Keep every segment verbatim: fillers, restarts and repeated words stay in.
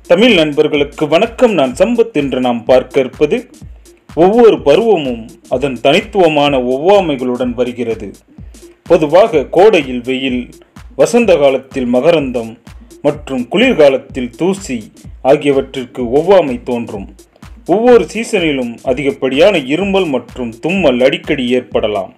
தமிழ் நண்பர்களுக்கு வணக்கம். நான் சம்பத். என்று நாம் பார்க்க இருப்பது ஒவ்வொரு பருவமும் அதன் தனித்துவமான ஒவ்வாமைகளுடன் வருகிறது. பொதுவாக கோடையில் வெயில், வசந்த காலத்தில் மகரந்தம் மற்றும் குளிர்காலத்தில் தூசி ஆகியவற்றிற்கு ஒவ்வாமை தோன்றும். ஒவ்வொரு சீசனிலும் அதிகப்படியான இருமல் மற்றும் தும்மல் அடிக்கடி ஏற்படலாம்.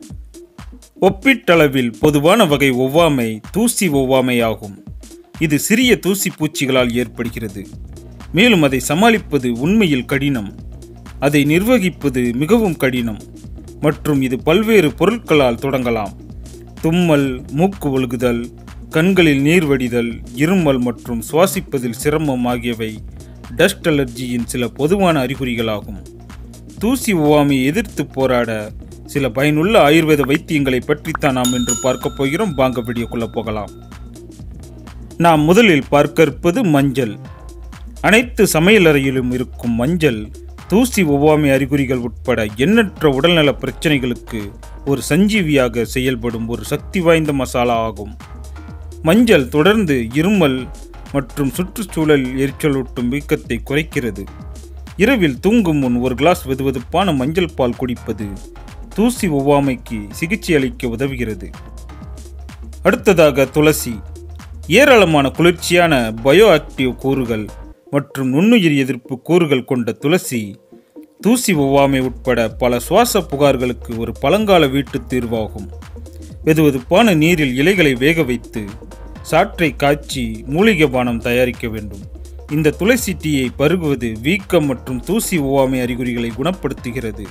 ஒப்பீட்டளவில் பொதுவான வகை ஒவ்வாமை தூசி ஒவ்வாமை ஆகும். இது சிறிய தூசி பூச்சிகளால் ஏற்படுகிறது. மேலும் அதை சமாளிப்பது உண்மையில் கடினம். அதை நிர்வகிப்பது மிகவும் கடினம் மற்றும் இது பல்வேறு பொருட்களால் தொடங்கலாம். தும்மல், மூக்கு ஒழுகுதல், கண்களில் நீர் வடிதல், இருமல் மற்றும் சுவாசிப்பதில் சிரமம் ஆகியவை டஸ்ட் அலர்ஜியின் சில பொதுவான அறிகுறிகளாகும். தூசி ஒவ்வாமையை எதிர்த்து போராட சில பயனுள்ள ஆயுர்வேத வைத்தியங்களை பற்றித்தான் நாம் இன்று பார்க்க போகிறோம். வாங்க வீடியோக்குள்ள போகலாம். நாம் முதலில் பார்க்க இருப்பது மஞ்சள். அனைத்து சமையலறையிலும் இருக்கும் மஞ்சள் தூசி ஒவ்வாமை அறிகுறிகள் உட்பட எண்ணற்ற உடல்நல பிரச்சனைகளுக்கு ஒரு சஞ்சீவியாக செயல்படும் ஒரு சக்தி வாய்ந்த மசாலா ஆகும். மஞ்சள் தொடர்ந்து இருமல் மற்றும் சுற்றுச்சூழல் எரிச்சலூட்டும் வீக்கத்தை குறைக்கிறது. இரவில் தூங்கும் முன் ஒரு கிளாஸ் வெதுவெதுப்பான மஞ்சள் பால் குடிப்பது தூசி ஒவ்வாமைக்கு சிகிச்சை அளிக்க உதவுகிறது. அடுத்ததாக துளசி. ஏராளமான குளிர்ச்சியான பயோ ஆக்டிவ் கூறுகள் மற்றும் நுண்ணுயிர் எதிர்ப்பு கூறுகள் கொண்ட துளசி தூசி ஒவ்வாமை உட்பட பல சுவாச புகார்களுக்கு ஒரு பழங்கால வீட்டு தீர்வாகும். வெதுவெதுப்பான நீரில் இலைகளை வேக வைத்து சாற்றை காய்ச்சி மூலிகை பானம் தயாரிக்க வேண்டும். இந்த துளசி டீயை பருகுவது வீக்கம் மற்றும் தூசி ஒவ்வாமை அறிகுறிகளை குணப்படுத்துகிறது.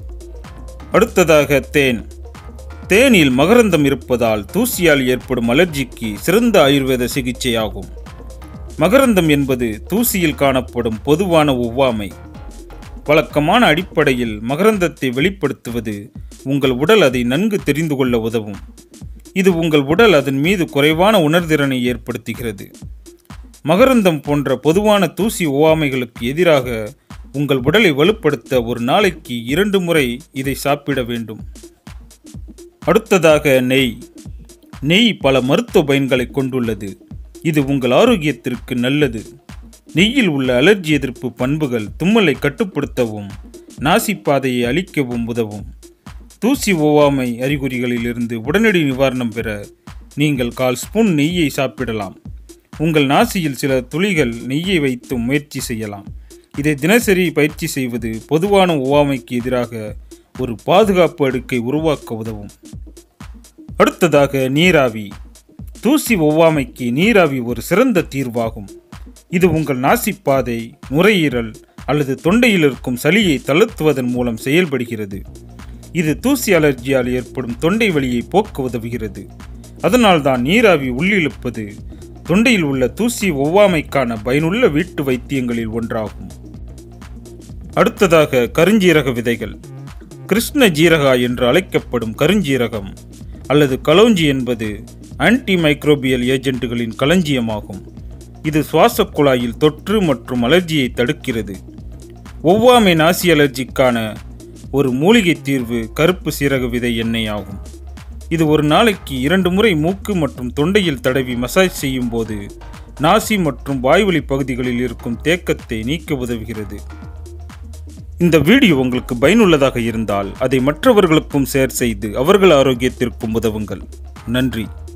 அடுத்ததாக தேன். தேனில் மகரந்தம் இருப்பதால் தூசியால் ஏற்படும் அலர்ஜிக்கு சிறந்த ஆயுர்வேத சிகிச்சை ஆகும். மகரந்தம் என்பது தூசியில் காணப்படும் பொதுவான ஒவ்வாமை. வழக்கமான அடிப்படையில் மகரந்தத்தை வெளிப்படுத்துவது உங்கள் உடல் அதை நன்கு தெரிந்து கொள்ள உதவும். இது உங்கள் உடல் அதன் மீது குறைவான உணர்திறனை ஏற்படுத்துகிறது. மகரந்தம் போன்ற பொதுவான தூசி ஒவ்வாமைகளுக்கு எதிராக உங்கள் உடலை வலுப்படுத்த ஒரு நாளைக்கு இரண்டு முறை இதை சாப்பிட வேண்டும். அடுத்ததாக நெய். நெய் பல மருத்துவ பயன்களை கொண்டுள்ளது. இது உங்கள் ஆரோக்கியத்திற்கு நல்லது. நெய்யில் உள்ள அலர்ஜி எதிர்ப்பு பண்புகள் தும்மலை கட்டுப்படுத்தவும் நாசிப்பாதையை அழிக்கவும் உதவும். தூசி ஒவ்வாமை அறிகுறிகளிலிருந்து உடனடி நிவாரணம் பெற நீங்கள் கால் ஸ்பூன் நெய்யை சாப்பிடலாம். உங்கள் நாசியில் சில துளிகள் நெய்யை வைத்து முயற்சி செய்யலாம். இதை தினசரி பயிற்சி செய்வது பொதுவான ஒவ்வாமைக்கு எதிராக ஒரு பாதுகாப்பு அடுக்கை உருவாக்க உதவும். அடுத்ததாக நீராவி. தூசி ஒவ்வாமைக்கு நீராவி ஒரு சிறந்த தீர்வாகும். இது உங்கள் நாசிப்பாதை, நுரையீரல் அல்லது தொண்டையில் இருக்கும் சளியை தளர்த்துவதன் மூலம் செயல்படுகிறது. இது தூசி அலர்ஜியால் ஏற்படும் தொண்டை வலியை போக்க உதவுகிறது. அதனால்தான் நீராவி உள்ளிழுப்பது தொண்டையில் உள்ள தூசி ஒவ்வாமைக்கான பயனுள்ள வீட்டு வைத்தியங்களில் ஒன்றாகும். அடுத்ததாக கருஞ்சீரக விதைகள். கிருஷ்ண ஜீரகா என்று அழைக்கப்படும் கருஞ்சீரகம் அல்லது கலோஞ்சி என்பது ஆன்டி மைக்ரோபியல் ஏஜென்ட்டுகளின் களஞ்சியமாகும். இது சுவாச குழாயில் தொற்று மற்றும் அலர்ஜியை தடுக்கிறது. ஒவ்வாமை நாசி அலர்ஜிக்கான ஒரு மூலிகை தீர்வு கருப்பு சீரக விதை எண்ணெய் ஆகும். இது ஒரு நாளைக்கு இரண்டு முறை மூக்கு மற்றும் தொண்டையில் தடவி மசாஜ் செய்யும் போது நாசி மற்றும் வாய்வழி பகுதிகளில் இருக்கும் தேக்கத்தை நீக்க உதவுகிறது. இந்த வீடியோ உங்களுக்கு பயனுள்ளதாக இருந்தால் அதை மற்றவர்களுக்கும் ஷேர் செய்து அவர்கள் ஆரோக்கியத்திற்கும் உதவுங்கள். நன்றி.